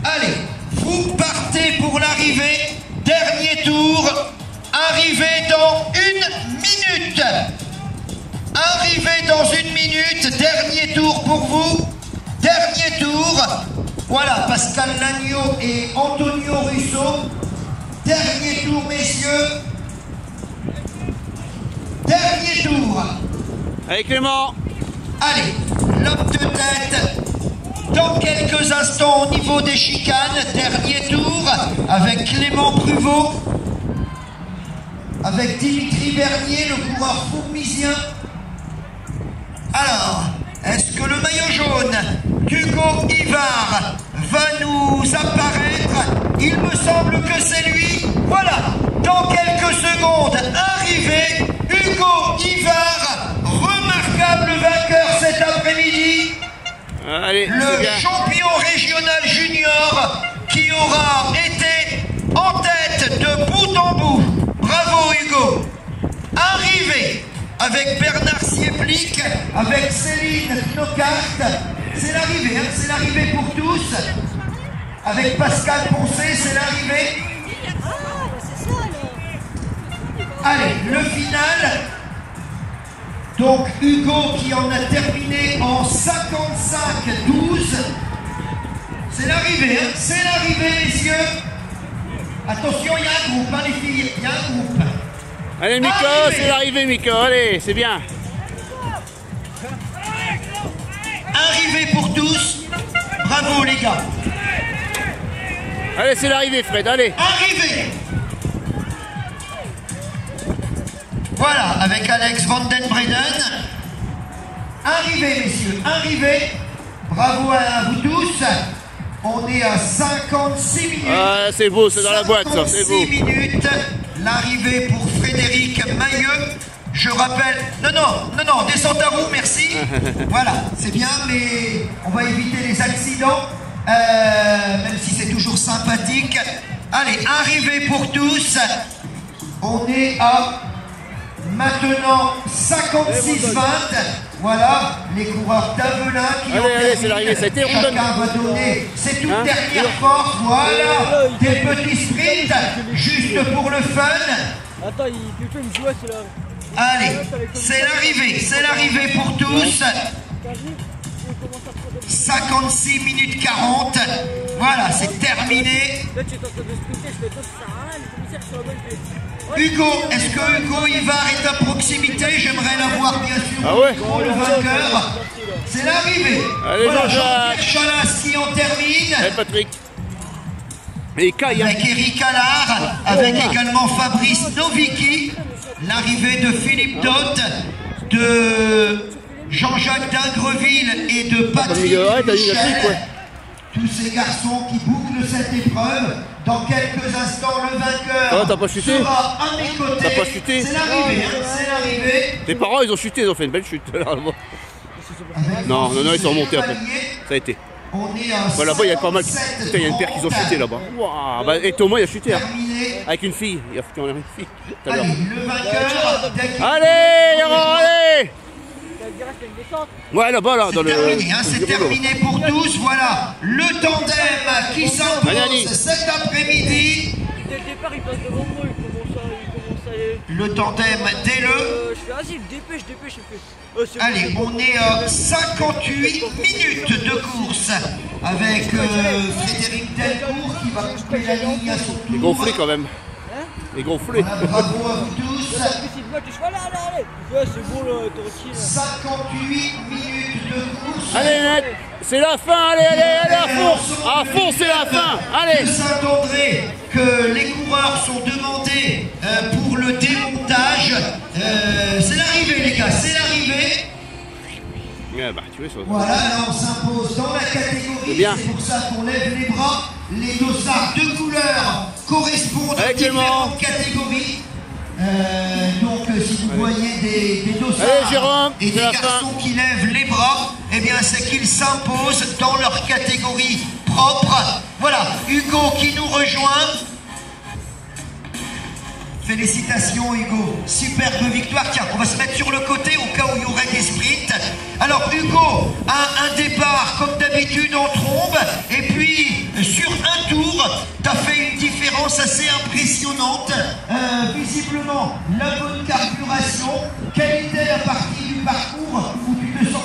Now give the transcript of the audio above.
Allez, vous partez pour l'arrivée. Dernier tour. Arrivée dans 1 minute. Arrivée dans 1 minute. Dernier tour pour vous. Dernier tour. Voilà, Pascal Lagneau et Antonio Russo. Dernier tour, messieurs. Dernier tour. Allez, Clément. Allez, l'homme de tête. Dans quelques instants au niveau des chicanes. Dernier tour avec Clément Pruvot. Avec Dimitri Bernier, le coureur fourmisien. Alors, est-ce que le maillot jaune d'Hugo Ivard va nous apparaître? Il me semble que c'est lui. Voilà, dans quelques secondes, arrivé, Hugo Ivard, remarquable vainqueur cet après-midi. Allez, le champion régional junior qui aura été en tête de bout en bout. Bravo Hugo. Arrivé avec Bernard Sieplic, avec Céline Knocart. C'est l'arrivée, hein, c'est l'arrivée pour tous. Avec Pascal Poncé, c'est l'arrivée. Allez, le final. Donc Hugo qui en a terminé en 55-12. C'est l'arrivée, hein, c'est l'arrivée, messieurs. Attention, il y a un groupe, hein, les filles, il y a un groupe. Allez, Miko, c'est l'arrivée, Miko, allez, c'est bien. Arrivée pour tous. Bravo, les gars. Allez, c'est l'arrivée, Fred, allez. Arrivée. Voilà, avec Alex Van Den Breden. Arrivée, messieurs, arrivée. Bravo à vous tous. On est à 56 minutes. Ah, c'est beau, c'est dans la boîte, ça, c'est beau. 56 minutes. L'arrivée pour Frédéric Mailleux. Je rappelle... Non, descente à roue, merci. Voilà, c'est bien, mais on va éviter les accidents. Même si c'est toujours sympathique. Allez, arrivée pour tous. On est à... Maintenant 56-20, voilà les coureurs d'Avelin qui ont terminé. Chacun va donner ses toutes dernières forces, voilà, des petits sprints, juste pour le fun. Attends, quelqu'un me joue, c'est là. Allez, c'est l'arrivée pour tous. 56 minutes 40, voilà, c'est terminé. Hugo, est-ce que Hugo Ivard est à proximité? J'aimerais l'avoir bien sûr. Ah ouais? Le vainqueur. C'est l'arrivée. Voilà, Jean-Pierre Chalas qui en termine. Allez, Patrick. Et Kai, avec Eric Allard, avec également Fabrice Novicki. L'arrivée de Philippe Dott, de Jean-Jacques Dingreville et de Patrick Michel. Tous ces garçons qui bouclent cette épreuve. Dans quelques instants, le vainqueur sera à mes côtés. T'as pas chuté? C'est l'arrivée, hein, c'est l'arrivée. Tes parents, ils ont chuté, ils ont fait une belle chute. Non, ils sont remontés après. Ça a été. Voilà, là-bas, il y a pas mal. Putain, il y a une paire qui ont chuté là-bas. Wow, bah, et Thomas, il a chuté. Hein. Avec une fille. Il a foutu en l'air une fille. Tout à l'heure. Allez, Laurent, allez! Ouais, là-bas, là, dans le... C'est terminé pour tous, voilà. Le tandem qui s'impose cet après-midi. Dès le départ, il passe devant moi, il commence à aller. Le tandem, dès-le. Je fais, vas-y, dépêche, il fait. Allez, on est à 58 minutes de course avec Frédéric Delcourt qui va couper la ligne à son tour. Il est gonflé quand même. Il est gonflé. Voilà, bravo à vous tous. Allez, c'est bon là, tranquille. 58 minutes de course. Allez, net, c'est la fin, allez, à fond, c'est la fin, allez. Saint-André, que les coureurs sont demandés pour le démontage. C'est l'arrivée, les gars, c'est l'arrivée. Yeah, bah, tu vois, ça... Voilà, là on s'impose dans la catégorie, c'est pour ça qu'on lève les bras. Les dossards de couleur correspondent à différentes catégories. Donc si vous voyez des dossards et des garçons qui lèvent les bras, eh bien c'est qu'ils s'imposent dans leur catégorie propre. Voilà, Hugo qui nous rejoint. Félicitations Hugo, superbe victoire. Tiens, on va se mettre sur le côté au cas où il y aurait des sprints. Alors Hugo a un départ comme d'habitude en trombe et puis sur performance assez impressionnante. Visiblement, la bonne carburation. Quelle était la partie du parcours où tu te sens